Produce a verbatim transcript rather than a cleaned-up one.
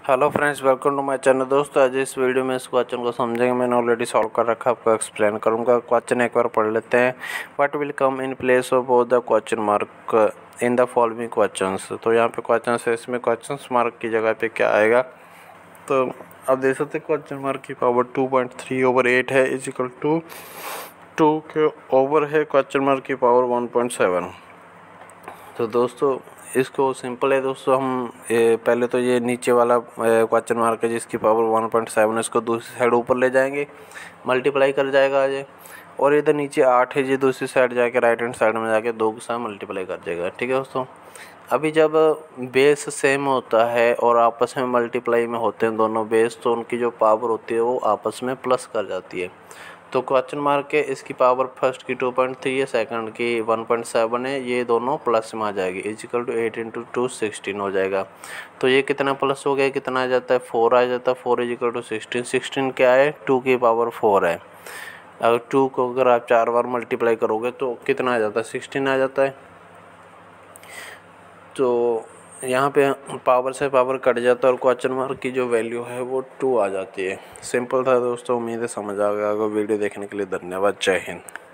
Hello friends, welcome to my channel. दोस्तों आज इस वीडियो में इस क्वेश्चन को समझेंगे। मैंने ऑलरेडी सॉल्व कर रखा है, आपको एक्सप्लेन करूंगा। क्वेश्चन एक बार पढ़ लेते हैं। What will come in place of both the question mark in the following questions. तो यहाँ पे क्वेश्चन है, इसमें क्वेश्चन मार्क की जगह पे क्या आएगा। तो अब देख सकते हैं क्वेश्चन मार्क की power two point three over eight है, इज इक्वल टू टू के ओवर है क्वेश्चन मार्क की पावर वन पॉइंट सेवन। तो दोस्तों इसको सिंपल है दोस्तों, हम ए, पहले तो ये नीचे वाला क्वेश्चन मार्क है जिसकी पावर वन पॉइंट सेवन है, इसको दूसरी साइड ऊपर ले जाएंगे, मल्टीप्लाई कर जाएगा ये। और इधर नीचे आठ है, ये दूसरी साइड जाके राइट हैंड साइड में जाके दो के साथ मल्टीप्लाई कर जाएगा। ठीक है दोस्तों, अभी जब बेस सेम होता है और आपस में मल्टीप्लाई में होते हैं दोनों बेस, तो उनकी जो पावर होती है वो आपस में प्लस कर जाती है। तो क्वेश्चन मार्क है, इसकी पावर फर्स्ट की टू पॉइंट थ्री है, सेकंड की वन पॉइंट सेवन है, ये दोनों प्लस में आ जाएगी, equal two eight into two sixteen हो जाएगा। तो ये कितना प्लस हो गया, कितना आ जाता है, फोर आ जाता है। Four equal to sixteen, sixteen क्या है, टू की पावर फोर है। अगर टू को अगर आप चार बार मल्टीप्लाई करोगे तो कितना आ जाता है, सिक्सटीन आ जाता है। तो यहाँ पे पावर से पावर कट जाता है और क्वेश्चन मार्क की जो वैल्यू है वो टू आ जाती है। सिंपल था दोस्तों, उम्मीद है समझ आ गया होगा। वीडियो देखने के लिए धन्यवाद। जय हिंद।